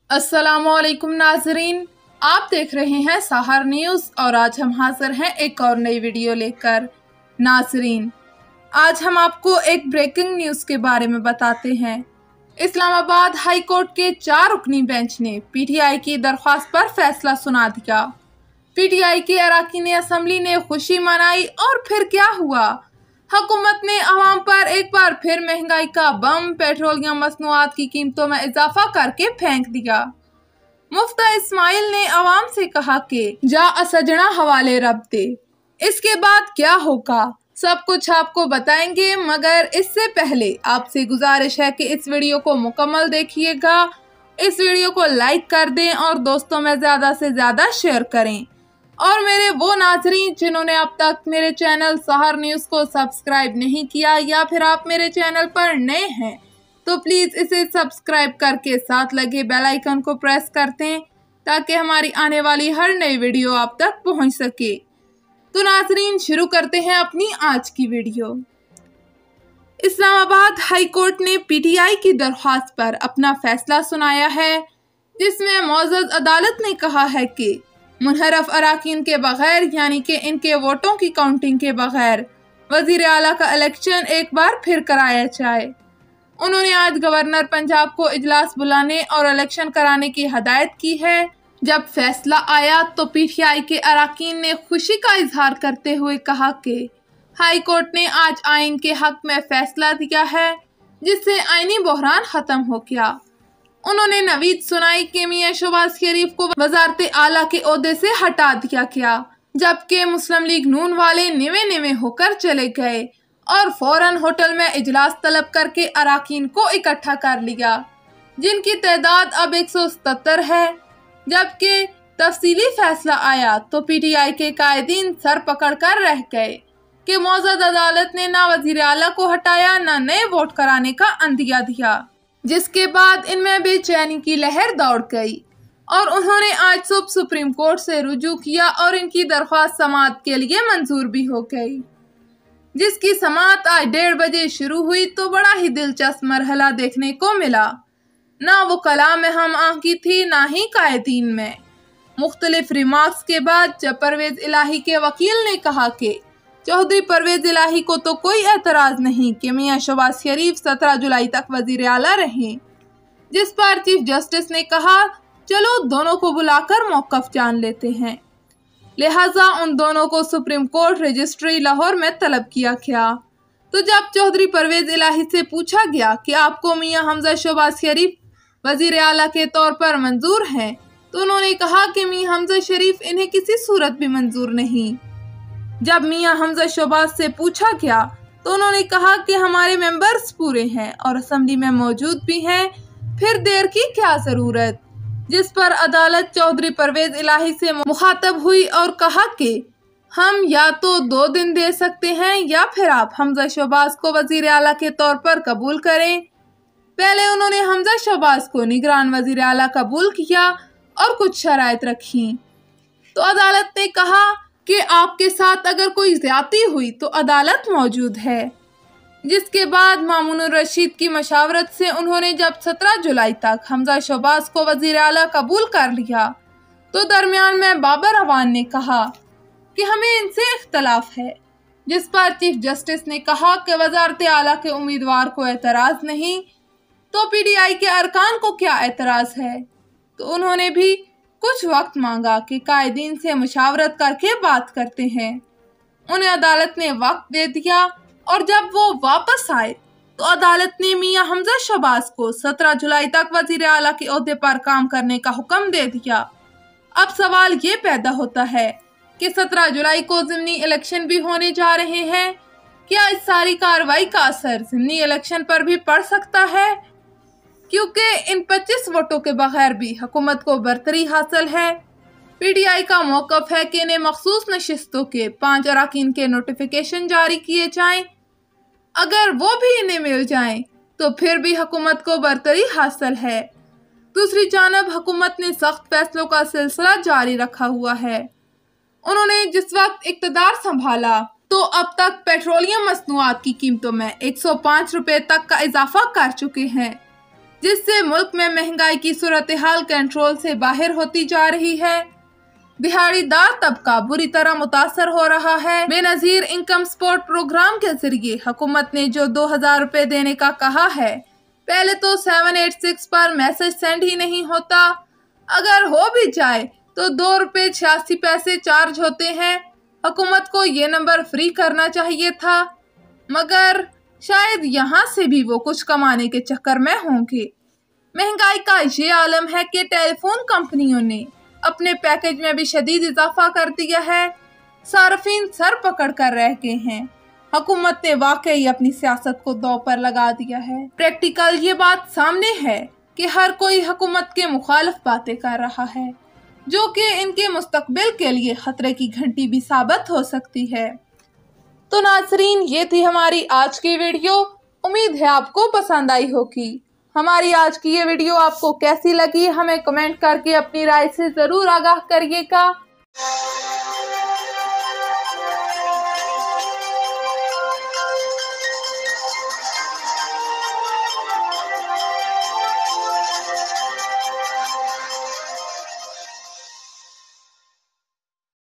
अस्सलामुअलैकुम नाजरीन, आप देख रहे हैं सहर न्यूज़ और आज हम हाजिर हैं एक और नई वीडियो लेकर। नाजरीन, आज हम आपको एक ब्रेकिंग न्यूज़ के बारे में बताते हैं। इस्लामाबाद हाई कोर्ट के 4 रुकनी बेंच ने पीटीआई की दरख्वास्त पर फैसला सुना दिया। पीटीआई के अरकान असम्बली ने खुशी मनाई और फिर क्या हुआ? हुकूमत ने अवाम पर एक बार फिर महंगाई का बम, पेट्रोलियम मसनूआत की कीमतों में इजाफा करके फेंक दिया। मुफ्ती इस्माइल ने अवाम से कहा कि जा असजना हवाले रब दे। इसके बाद क्या होगा सब कुछ आपको बताएंगे, मगर इससे पहले आपसे गुजारिश है कि इस वीडियो को मुकम्मल देखिएगा, इस वीडियो को लाइक कर दें और दोस्तों में ज़्यादा से ज़्यादा शेयर करें। और मेरे वो नाजरीन जिन्होंने अब तक मेरे चैनल सहर न्यूज़ को सब्सक्राइब नहीं किया या फिर आप मेरे चैनल पर नए हैं तो प्लीज़ इसे सब्सक्राइब करके साथ लगे बेल आइकन को प्रेस कर दें ताकि हमारी आने वाली हर नई वीडियो आप तक पहुंच सके। तो नाजरीन, शुरू करते हैं अपनी आज की वीडियो। इस्लामाबाद हाई कोर्ट ने पीटीआई की दरख्वास्त पर अपना फैसला सुनाया है, जिसमें मौजूद अदालत ने कहा है कि मुनहरफ अरकान के बगैर यानी कि इनके वोटों की काउंटिंग के बगैर वजीर आला का इलेक्शन एक बार फिर कराया जाए। उन्होंने आज गवर्नर पंजाब को इजलास बुलाने और इलेक्शन कराने की हदायत की है। जब फैसला आया तो पीटीआई के अरकान ने खुशी का इजहार करते हुए कहा कि हाई कोर्ट ने आज आइन के हक में फैसला दिया है, जिससे आइनी बहरान खत्म हो गया। उन्होंने नवीद सुनाई कि मियां शहबाज शरीफ को वजारत आला के ओहदे से हटा दिया गया, जबकि मुस्लिम लीग नून वाले निवे निवे होकर चले गए और फौरन होटल में इजलास तलब करके अरकान को इकट्ठा कर लिया, जिनकी तादाद अब 177 है। जबकि तफसीली फैसला आया तो पीटीआई के कायदीन सर पकड़ कर रह गए कि मौजूद अदालत ने ना वजीर आला को हटाया ना नए वोट कराने का अंदिया दिया, जिसके बाद इनमें बेचैनी की लहर दौड़ गई और उन्होंने आज सुबह सुप्रीम कोर्ट से रुजू किया और इनकी दरख्वास्त समाअत के लिए मंजूर भी हो गई, जिसकी समाअत आज 1:30 बजे शुरू हुई। तो बड़ा ही दिलचस्प मरहला देखने को मिला। ना वो कलाम में हम आंकी थी ना ही कायदीन में। मुख्तलिफ रिमार्क्स के बाद जब परवेज इलाही के वकील ने कहा कि चौधरी परवेज इलाही को तो कोई एतराज नहीं कि मियां शहबाज शरीफ 17 जुलाई तक वजीर आला रहें, जिस पर चीफ जस्टिस ने कहा चलो दोनों को बुलाकर मौक़िफ़ जान लेते हैं। लिहाजा उन दोनों को सुप्रीम कोर्ट रजिस्ट्री लाहौर में तलब किया गया। तो जब चौधरी परवेज इलाही से पूछा गया कि आपको मियां हमजा शहबाज शरीफ वजीर आला के तौर पर मंजूर हैं, तो उन्होंने कहा कि मियां हमजा शरीफ इन्हें किसी सूरत भी मंजूर नहीं। जब मियां हमजा शहबाज से पूछा गया तो उन्होंने कहा कि हमारे मेंबर्स पूरे हैं और असेंबली में मौजूद भी हैं, फिर देर की क्या ज़रूरत। जिस पर अदालत चौधरी परवेज इलाही से मुखातब हुई और कहा कि हम या तो 2 दिन दे सकते हैं या फिर आप हमजा शहबाज को वजीर आला के तौर पर कबूल करें। पहले उन्होंने हमजा शहबाज को निगरान वजीर आला कबूल किया और कुछ शराइत रखी। तो अदालत ने कहा कि आपके साथ अगर कोई ज्यादती हुई तो अदालत मौजूद है। जिसके बाद मामूनुर रशीद की मशावरत से उन्होंने जब 17 जुलाई तक हमजा शहबाज को वजीर आला कबूल कर लिया तो दरमियान में बाबर अवान ने कहा कि हमें इनसे इख्तलाफ है, जिस पर चीफ जस्टिस ने कहा कि वजारत आला के उम्मीदवार को एतराज़ नहीं तो पीटीआई के अरकान को क्या एतराज़ है। तो उन्होंने भी कुछ वक्त मांगा कि कायदीन से मुशावरत करके बात करते हैं। उन्हें अदालत ने वक्त दे दिया और जब वो वापस आए तो अदालत ने मियां हमजा शहबाज को 17 जुलाई तक वजीर आला के ओहदे पर काम करने का हुक्म दे दिया। अब सवाल ये पैदा होता है कि 17 जुलाई को ज़िमनी इलेक्शन भी होने जा रहे हैं, क्या इस सारी कार्रवाई का असर ज़िमनी इलेक्शन पर भी पड़ सकता है? क्योंकि इन 25 वोटों के बगैर भी हुकूमत को बरतरी हासिल है। पीटीआई का मौक़िफ़ है कि इन्हें मखसूस नशिस्तों के 5 अरकान के नोटिफिकेशन जारी किए जाएं। अगर वो भी इन्हें मिल जाएं तो फिर भी हुकूमत को बरतरी हासिल है। दूसरी जानब हुकूमत ने सख्त फैसलों का सिलसिला जारी रखा हुआ है। उन्होंने जिस वक्त इक़्तिदार संभाला तो अब तक पेट्रोलियम मसनूआत की कीमतों में 105 रुपये तक का इजाफा कर चुके हैं। जिससे मुल्क में महंगाई की सूरत हाल कंट्रोल से बाहर होती जा रही है। दिहाड़ीदार तबका बुरी तरह मुतासर हो रहा है। बेनजीर इनकम सपोर्ट प्रोग्राम के जरिए हुकूमत ने जो 2000 रुपए देने का कहा है, पहले तो 786 पर मैसेज सेंड ही नहीं होता, अगर हो भी जाए तो 2 रुपए 86 पैसे चार्ज होते हैं। हुकूमत को ये नंबर फ्री करना चाहिए था, मगर शायद यहाँ से भी वो कुछ कमाने के चक्कर में होंगे। महंगाई का ये आलम है कि टेलीफोन कंपनियों ने अपने पैकेज में भी शदीद इजाफा कर दिया है। सार्फिन सर पकड़ कर रह गए हैं। हुकूमत ने वाकई अपनी सियासत को दांव पर लगा दिया है। प्रैक्टिकल ये बात सामने है कि हर कोई हुकूमत के मुखालिफ बातें कर रहा है, जो कि इनके मुस्तकबिल के लिए खतरे की घंटी भी साबित हो सकती है। तो नाजरीन, ये थी हमारी आज की वीडियो। उम्मीद है आपको पसंद आई होगी। हमारी आज की ये वीडियो आपको कैसी लगी, हमें कमेंट करके अपनी राय से ज़रूर आगाह करिएगा।